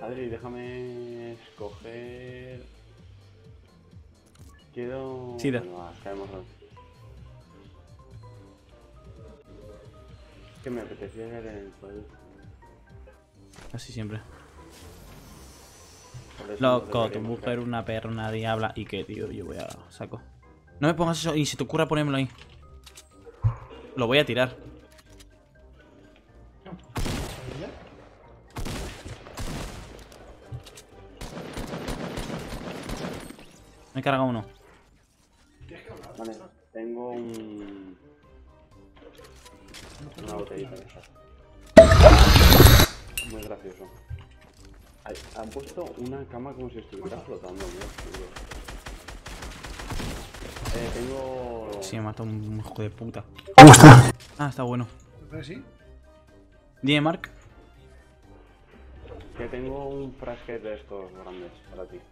Adri, déjame escoger... Quiero... Sí, Bueno, va, caemos dos. Es que me apetecía ver en el pueblo. Así siempre. Por eso Loco, nos tu deberíamos mujer, quedar. una perra, una diabla. ¿Y qué, tío? Yo voy a saco. No me pongas eso y si te ocurra ponérmelo ahí. Lo voy a tirar. Me he cargado uno. Vale, tengo un... Una botellita de esas. Muy gracioso. Han puesto una cama como si estuviera flotando, tío. Tengo... Sí, me mató un hijo de puta. ¿Cómo está? Ah, está bueno. ¿Sí? Dime, Mark. Que tengo un frasquete de estos grandes para ti.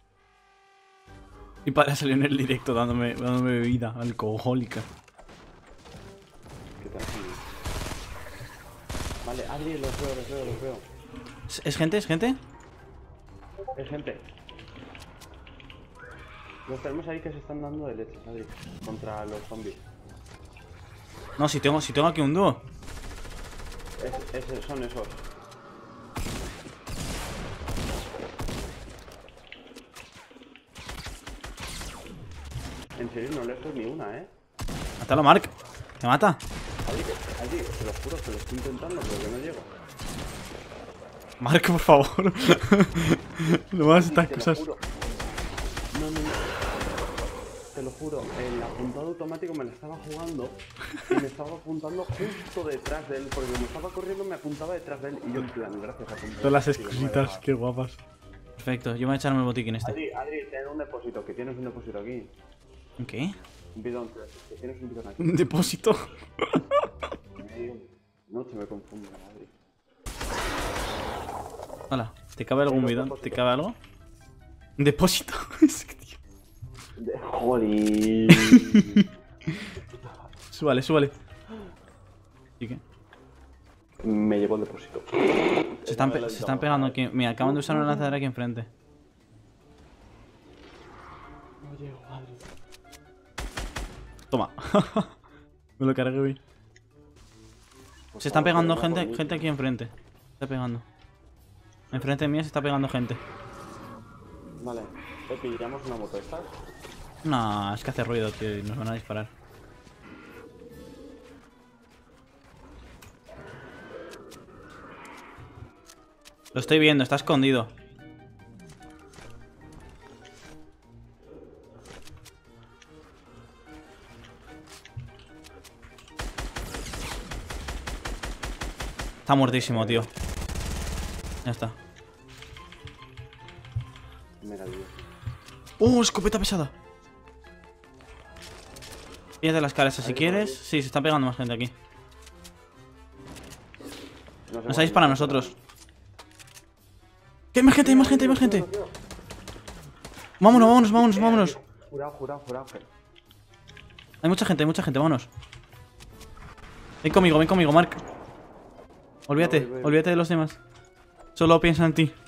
Mi padre salió en el directo dándome bebida alcohólica. ¿Qué tal? Vale, Adri, los veo. ¿Es gente? ¿Es gente? Es gente. Los tenemos ahí que se están dando de leches, Adri. Contra los zombies. No, si tengo aquí un dúo. Son esos. En serio, no le estoy ni una, Mátalo, Mark. ¿Te mata? Adri, te lo juro que lo estoy intentando, pero que no llego. Mark, por favor. No me hagas estas Te lo cosas. juro. No. Te lo juro, el apuntado automático me lo estaba jugando y me estaba apuntando justo detrás de él, porque como estaba corriendo me apuntaba detrás de él y yo en plan, gracias, apuntado. Todas las exquisitas, qué guapas. Perfecto, yo me voy a echarme el botiquín este. Adri, ten un depósito, que tienes un depósito aquí. ¿Qué? Un bidón, que tienes un bidón aquí. ¿Un depósito? No se me confunde, Adri. Hola, ¿te cabe algún bidón? ¿Te cabe algo? ¿Un depósito? Es que, tío. Joder. Súbale. ¿Y qué? Me llevo el depósito. Se están pegando aquí. Mira, acaban de usar una lanzadera aquí enfrente. No llego, Adri. Toma. Me lo cargué hoy. Se están pegando gente aquí enfrente. Se está pegando. Enfrente mía se está pegando gente. Vale, pillamos una moto estas. No, es que hace ruido, tío, y nos van a disparar. Lo estoy viendo, está escondido. Está muertísimo, tío. Ya está. Mira, Dios. Escopeta pesada. Píllate las caras si quieres. Sí, se está pegando más gente aquí. Nos habéis para nosotros. ¿Qué? Hay más gente. Vámonos. Jurado. Hay mucha gente, vámonos. Ven conmigo, Mark. Olvídate de los demás. Solo piensa en ti.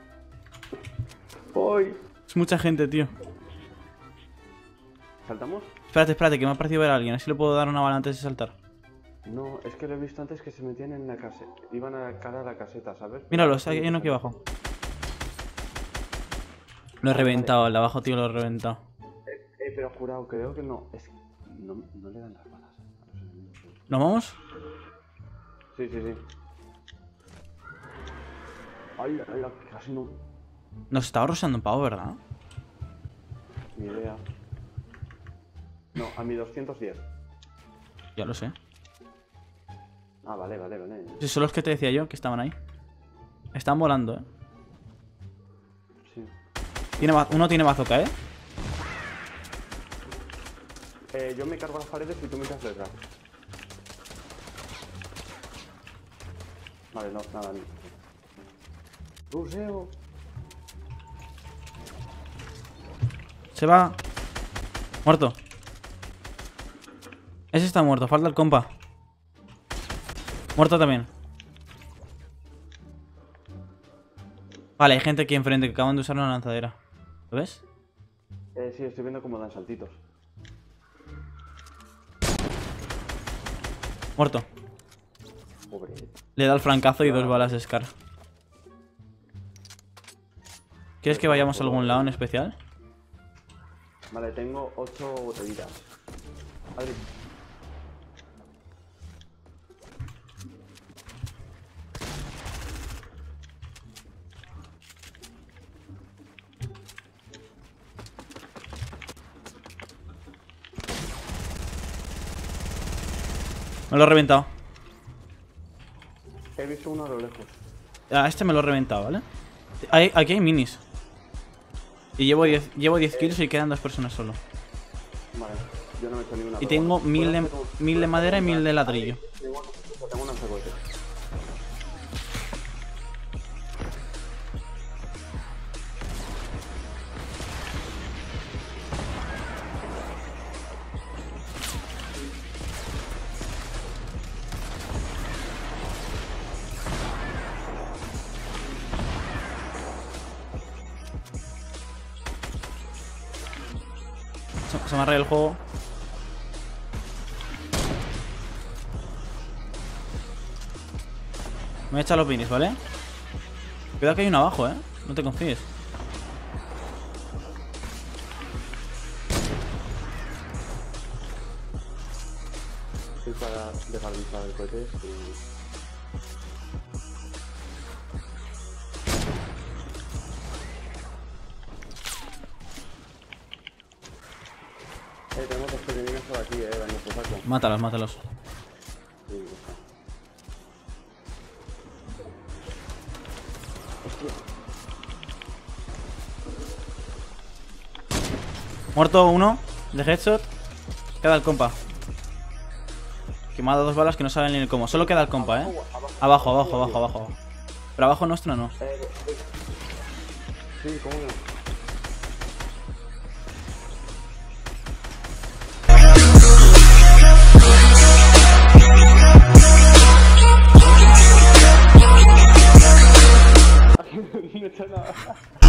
Voy. Es mucha gente, tío. ¿Saltamos? Espérate, que me ha parecido ver a alguien. Así le puedo dar una bala antes de saltar. No, es que lo he visto antes que se metían en la caseta. Iban a cara a la caseta, ¿sabes? Míralo, está hay uno aquí abajo. Lo he reventado, el de abajo, tío, lo he reventado. Pero jurado, creo que no. Es que no le dan las balas a los enemigos. ¿Nos vamos? Sí. Ay, casi no. Nos estaba rusando un pavo, ¿verdad? Ni idea. No, a mi 210. Ya lo sé. Ah, vale. Si son los que te decía yo, que estaban ahí. Están volando, Sí. Uno tiene bazooka, Yo me cargo las paredes y tú me echas detrás. Vale, no, nada. Ruseo. Se va. Muerto. Ese está muerto, falta el compa. Muerto también. Vale, hay gente aquí enfrente que acaban de usar una lanzadera. ¿Lo ves? Sí, estoy viendo cómo dan saltitos. Muerto. Pobre. Le da el francazo y 2 balas de Scar. ¿Quieres que vayamos a algún lado en especial? Vale, tengo 8 botellitas. Adri. Me lo he reventado. He visto uno a lo lejos. A este me lo he reventado, ¿vale? Aquí hay minis. Y llevo 10 kills y quedan 2 personas solo. Vale, yo no me he hecho ni una. Y tengo 1000 de madera y 1000 de ladrillo. Tengo un lanzacohetes. Se me ha rayado el juego. Me voy a echar los minis, ¿vale? Cuidado que hay uno abajo, ¿eh? No te confíes. Estoy para dejar de disparar el cohete y... tenemos 2 pequeñinos por aquí, daño por saco. Mátalos, mátalos. Sí, hostia. Muerto uno de headshot. Queda el compa. Que me ha dado 2 balas que no saben ni el cómo. Solo queda el compa, ¿eh? Abajo. Pero abajo nuestro no. Sí, ¿cómo no? No he hecho nada.